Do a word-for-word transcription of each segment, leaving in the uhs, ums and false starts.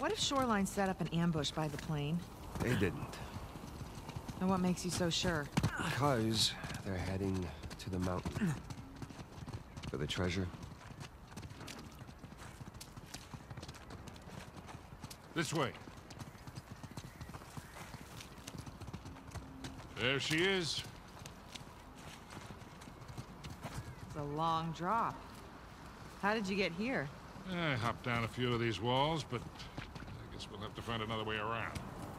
What if Shoreline set up an ambush by the plane? They didn't. And what makes you so sure? Because they're heading to the mountain. For the treasure. This way. There she is. It's a long drop. How did you get here? I hopped down a few of these walls, but I guess we'll have to find another way around.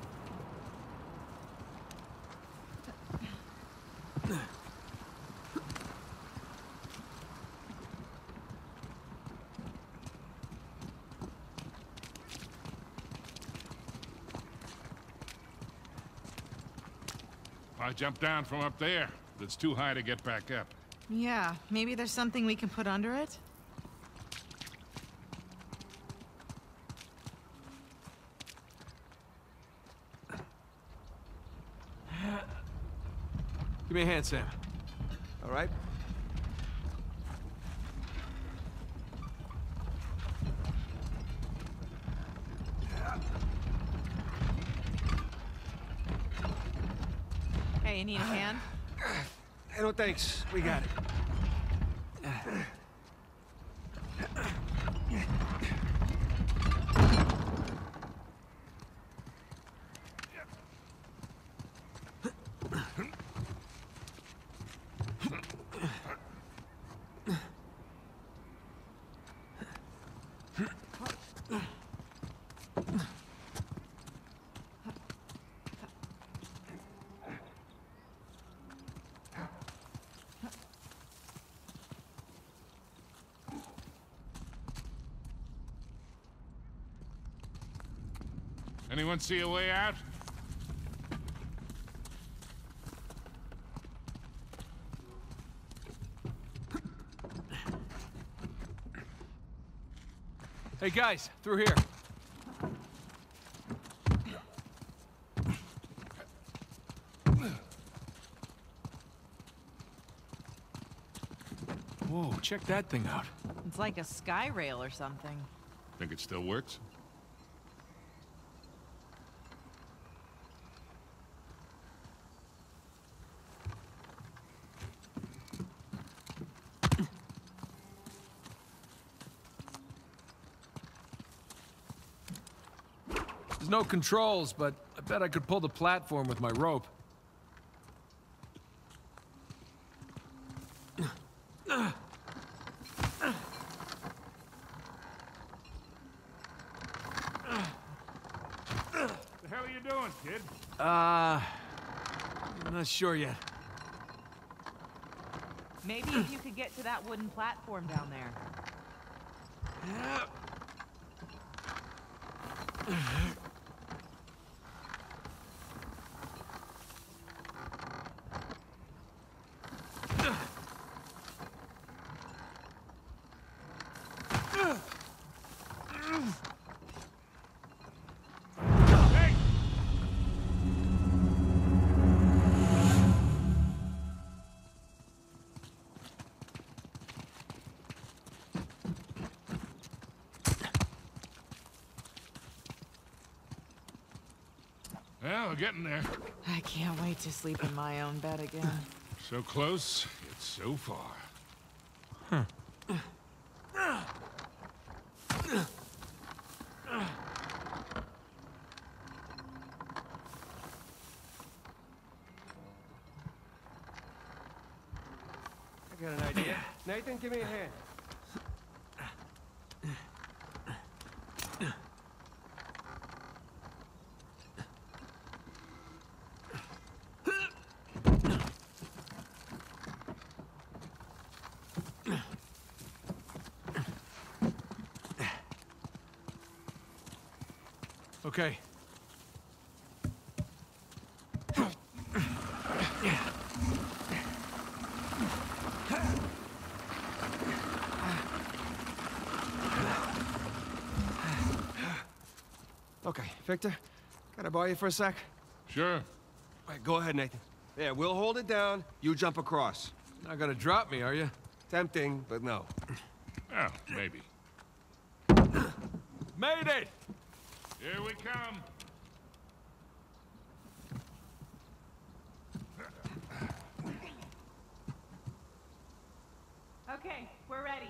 I jumped down from up there. It's too high to get back up. Yeah, maybe there's something we can put under it? Give me a hand, Sam. All right? Hey, you need a hand? Hey, no thanks. We got it. Anyone see a way out? Hey guys, through here. Whoa, check that thing out. It's like a sky rail or something. Think it still works? There's no controls, but I bet I could pull the platform with my rope. The hell are you doing, kid? Uh... I'm not sure yet. Maybe if you could get to that wooden platform down there. Well, we're getting there. I can't wait to sleep in my own bed again. So close, yet so far. Huh. I got an idea. Nathan, give me a hand. Okay. Okay, Victor, can I borrow you for a sec? Sure. All right, go ahead, Nathan. Yeah, we'll hold it down. You jump across. Not gonna drop me, are you? Tempting, but no. Well, maybe. Made it! Here we come. Okay, we're ready.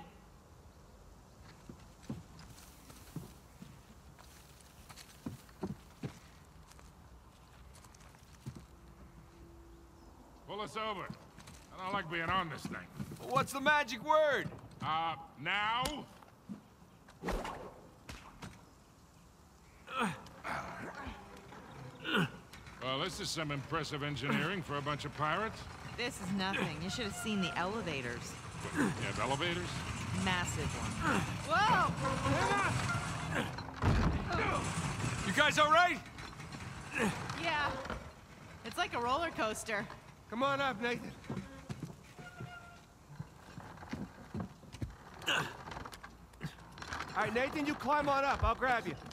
Pull us over. I don't like being on this thing. What's the magic word? Uh, now? Well, this is some impressive engineering for a bunch of pirates. This is nothing. You should have seen the elevators. You have elevators? Massive one. Whoa! You guys all right? Yeah. It's like a roller coaster. Come on up, Nathan. All right, Nathan, you climb on up. I'll grab you.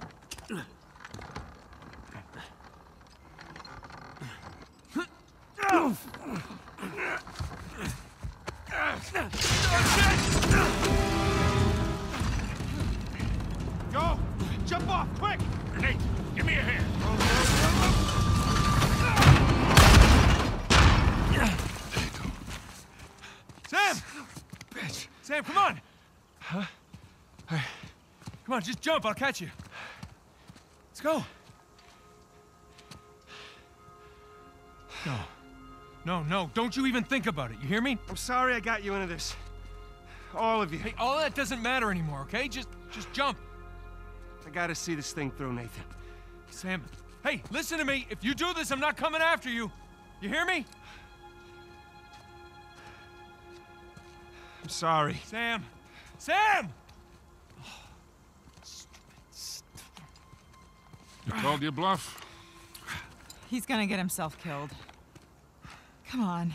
Go! Jump off, quick! Nate, give me a hand. Sam! Bitch. Sam, come on! Huh? Hey. Come on, just jump. I'll catch you. Let's go. No. No, no. Don't you even think about it. You hear me? I'm sorry I got you into this. All of you. Hey, all that doesn't matter anymore, okay? Just, just jump. I gotta see this thing through, Nathan. Sam, hey, listen to me. If you do this, I'm not coming after you. You hear me? I'm sorry. Sam! Sam! You called your bluff? He's gonna get himself killed. Come on.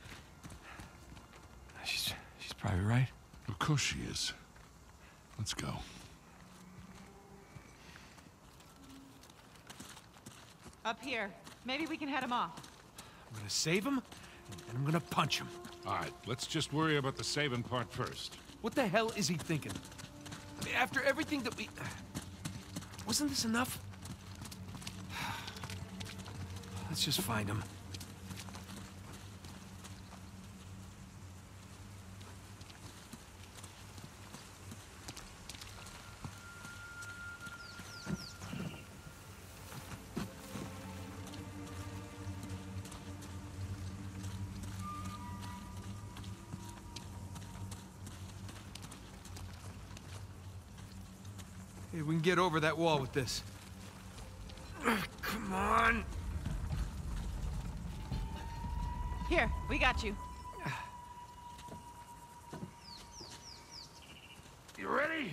She's, she's probably right. Of course she is. Let's go. Up here. Maybe we can head him off. I'm gonna save him, and I'm gonna punch him. All right, let's just worry about the saving part first. What the hell is he thinking? I mean, after everything that we... Wasn't this enough? Let's just find him. Hey, we can get over that wall with this. Come on. Here, we got you. You ready?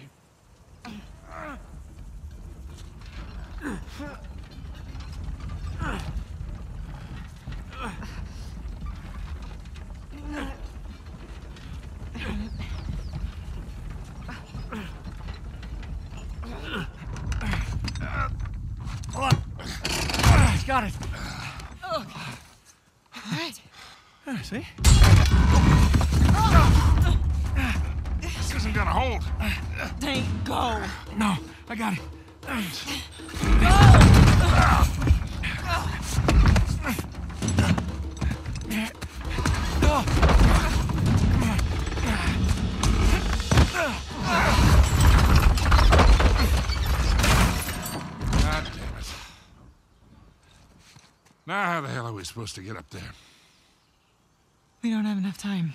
He's got it. All right. Yeah, see? This isn't gonna hold. Tank, go. No, I got it. God damn it. Now how the hell are we supposed to get up there? We don't have enough time.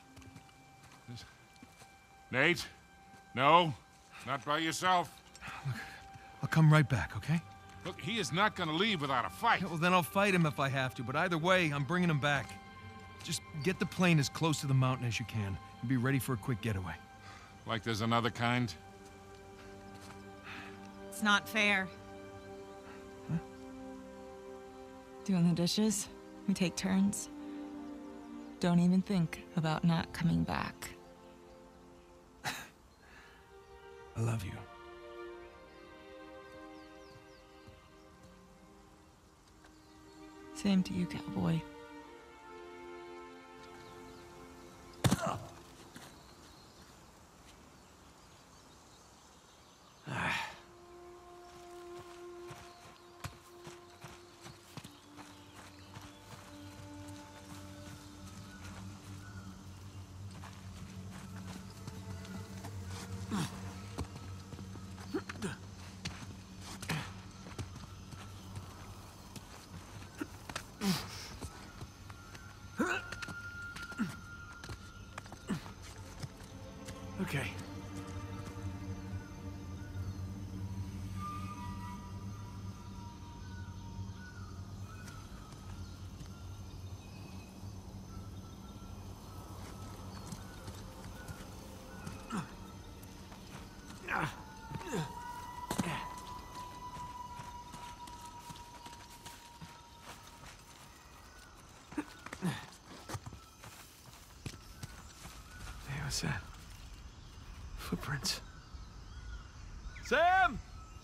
Nate? No? Not by yourself? I'll come right back, okay? Look, he is not gonna leave without a fight. Yeah, well, then I'll fight him if I have to, but either way, I'm bringing him back. Just get the plane as close to the mountain as you can, and be ready for a quick getaway. Like there's another kind? It's not fair. Huh? Doing the dishes, we take turns. Don't even think about not coming back. I love you. Same to you, cowboy. Okay. Hey, what's that? Footprints. Sam!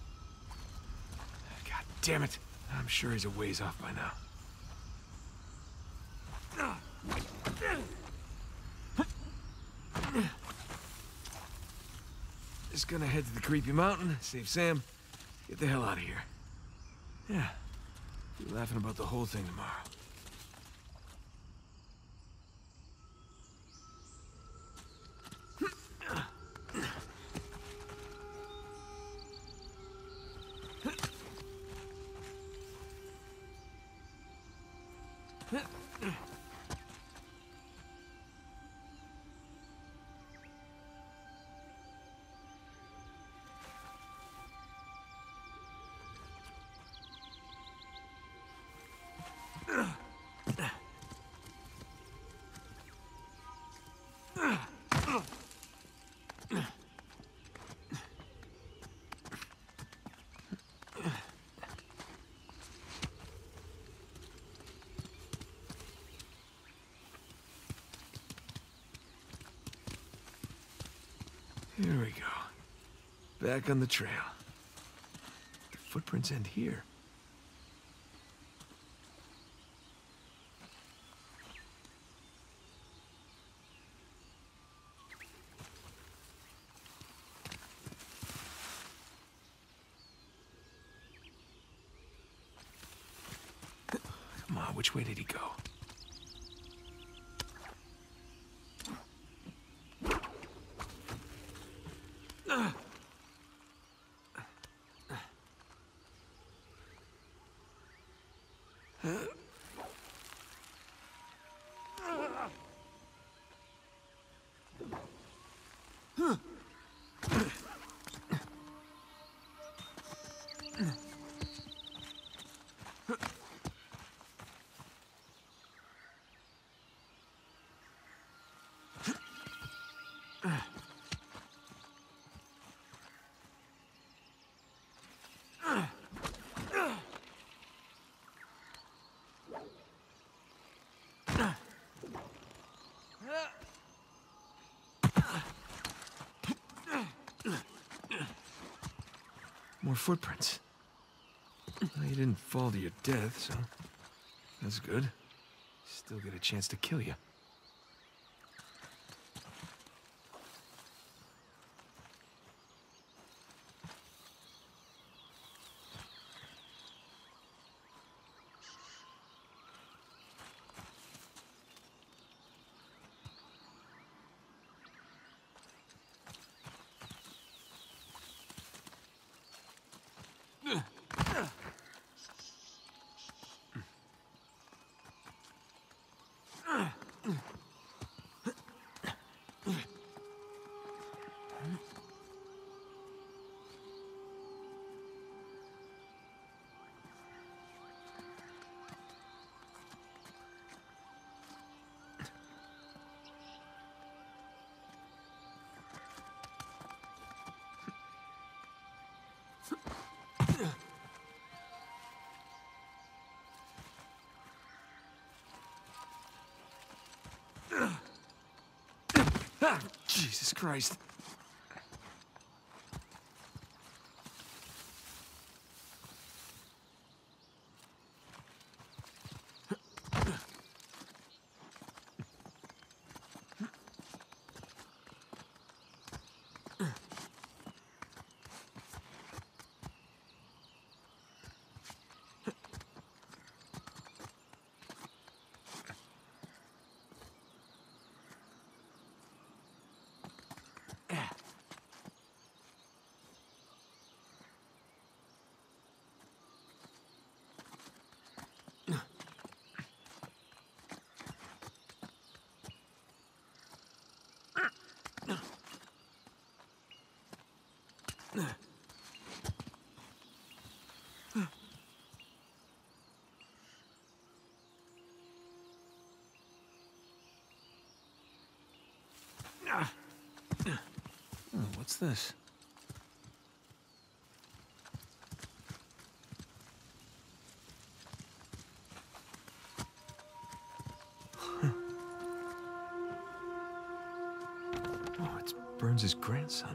God damn it. I'm sure he's a ways off by now. Just gonna head to the creepy mountain, save Sam, get the hell out of here. Yeah, be laughing about the whole thing tomorrow. Here we go. Back on the trail. The footprints end here. Come on, which way did he go? More footprints. Well, you didn't fall to your death, so that's good. Still get a chance to kill you. Ah, Jesus Christ. Oh, what's this? Oh, it's Burns' grandson.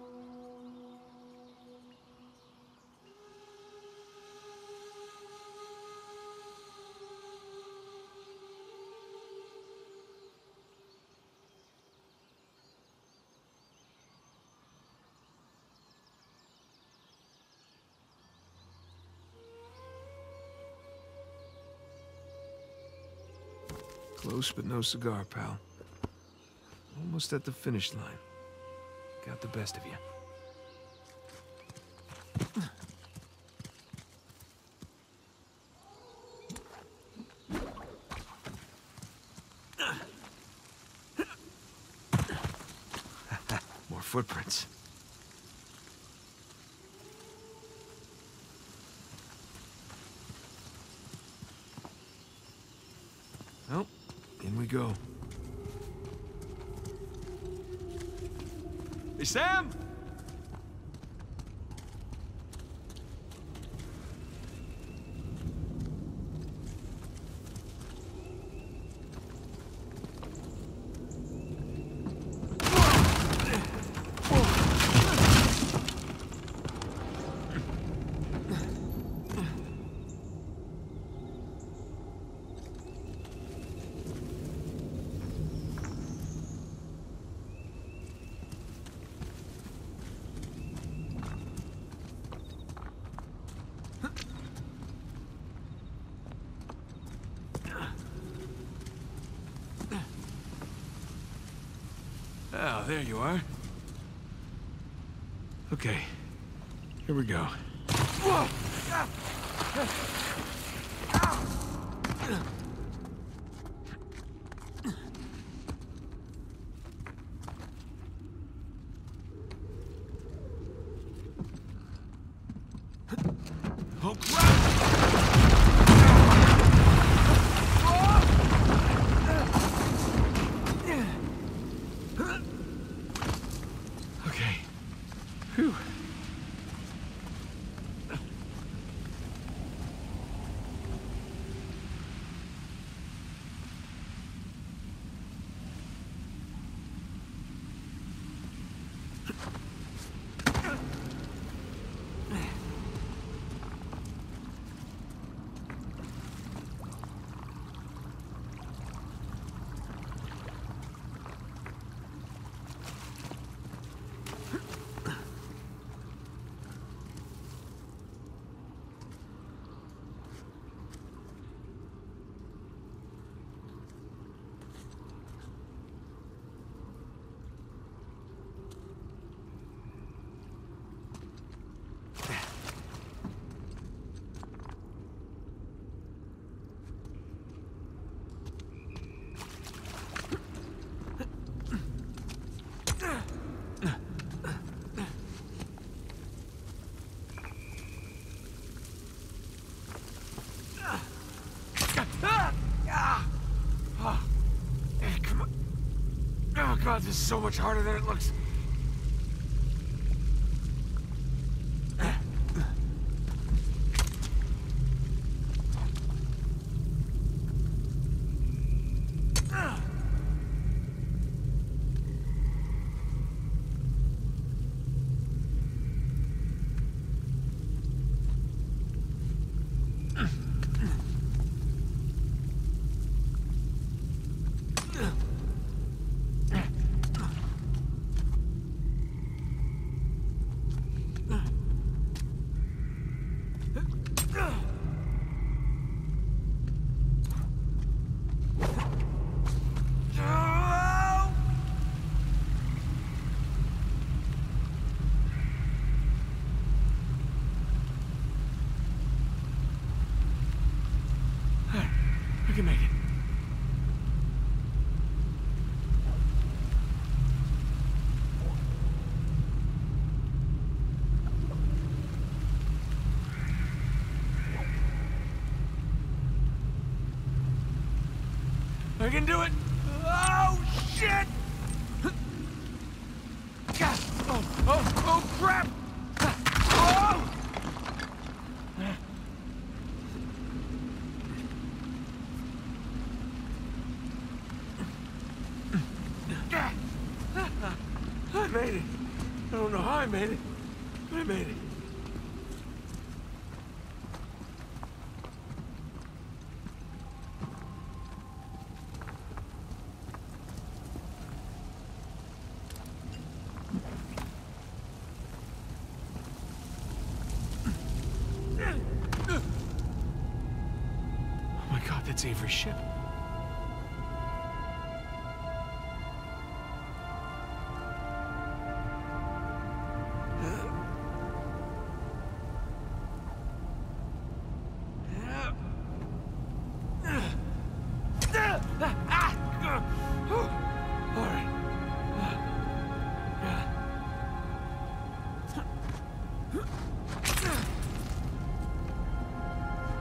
Close, but no cigar, pal. Almost at the finish line. Got the best of you. More footprints. Well, in we go. Hey, Sam! Oh, there you are. Okay, here we go. Oh, crap! Okay. Whew. Oh god, this is so much harder than it looks. I can do it! Oh, shit! Oh, oh, oh, crap! Oh! I made it. I don't know how I made it, but I made it. Oh my God, that's Avery's ship.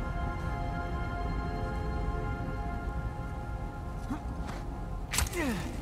Yeah.